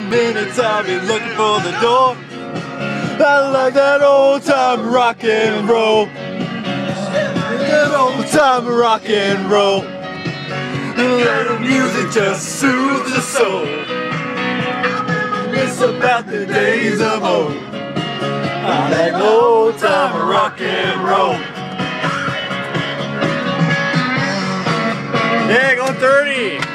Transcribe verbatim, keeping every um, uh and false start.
minutes I've been looking for the door. I like that old time rock and roll. That old time rock and roll. Let the music just soothe the soul. It's about the days of old. I like old time rock and roll. Yeah, going thirty.